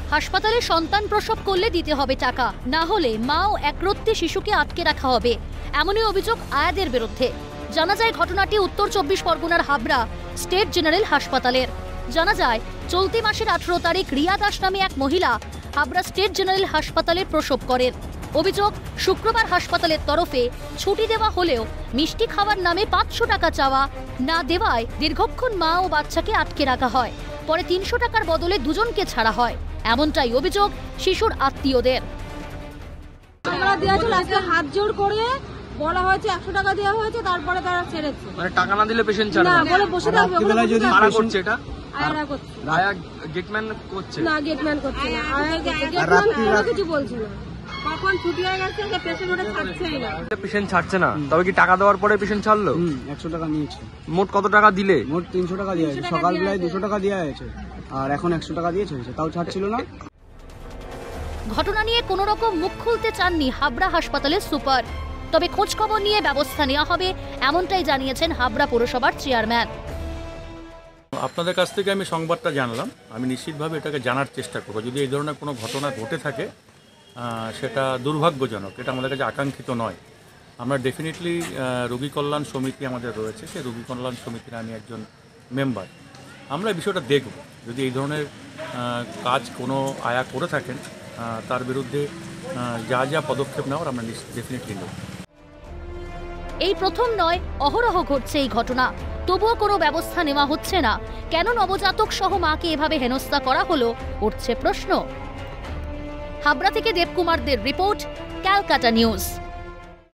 হাসপাতালে সন্তান প্রসব করলে দিতে হবে টাকা, না হলে মা ও একরত্তি শিশুকে আটকে রাখা হবে, এমনই অভিযোগ আয়াদের বিরুদ্ধে। জানা যায় ঘটনাটি উত্তর 24 পরগনার হাবড়া স্টেট জেনারেল হাসপাতালের। জানা যায় চলতি মাসের 18 তারিখ রিয়া দাস নামে এক মহিলা হাবড়া স্টেট জেনারেল হাসপাতালে প্রসব করেন। অভিযোগ, শুক্রবার হাসপাতালের তরফে ছুটি দেওয়া হলেও মিষ্টি খাওয়ার নামে 500 টাকা চাওয়া না দেওয়ায় দীর্ঘক্ষণ মা ও বাচ্চাকে আটকে রাখা হয়। পরে 300 টাকার বদলে দুজনকে ছাড়া হয়, এমনটাই অভিযোগ শিশুর আত্মীয়দের। হাত জোড় করে বলা হয়েছে 100 টাকা দেওয়া হয়েছে, তারপরে তারা ছেড়েছে। মানে টাকা না দিলে পেশেন্ট ছাড়বে না, বলে বসে থাকবে। কারা করছে এটা? আয়ারা করছে। আয়া গেটম্যান করছে না, গেটম্যান করছে না, আয়া গেটম্যান কোনো কিছু বলছে না। কখন ছুটি হয়ে গেছে যে পেশেন্ট ওটা ছাড়ছেই না। পেশেন্ট ছাড়ছে না, তবে কি টাকা দেওয়ার পরে পেশেন্ট ছাড়লো? 100 টাকা নিয়েছে। মোট কত টাকা দিলে? মোট 300 টাকা দেওয়া হয়েছে। সকালবেলায় 200 টাকা দেওয়া হয়েছে, আর এখন 100 টাকা দিয়েছে, তাও ছাড়ছিল না। ঘটনা নিয়ে কোনো রকম মুখ খুলতে চাননি হাবড়া হাসপাতালের সুপার, তবে খোঁজ খবর নিয়ে ব্যবস্থা নেওয়া হবে, এমনটাই জানিয়েছেন হাবড়া পৌরসভার চেয়ারম্যান। আপনাদের কাছ থেকে আমি সংবাদটা জানলাম, আমি নিশ্চিতভাবে এটাকে জানার চেষ্টা করব। যদি এই ধরনের কোনো ঘটনা ঘটে থাকে সেটা দুর্ভাগ্যজনক, এটা আমাদের কাছে আকাঙ্ক্ষিত নয়। আমরা ডেফিনেটলি রোগী কল্যাণ সমিতি আমাদের রয়েছে, সেই রোগী কল্যাণ সমিতির আমি একজন মেম্বার। আমরা এই বিষয়টা দেখব, যদি এই ধরনের কাজ কোনো আয়া করে থাকেন তার বিরুদ্ধে যা যা পদক্ষেপ নেওয়ার আমরা ডেফিনেটলি নেব। এই প্রথম নয়, অহরহ ঘটছে এই ঘটনা, তবুও কোনো ব্যবস্থা নেওয়া হচ্ছে না। কেন নবজাতক সহ মাকে এভাবে হেনস্থা করা হলো, উঠছে প্রশ্ন। হাবড়া থেকে দেবকুমারদের রিপোর্ট, ক্যালকাটা নিউজ।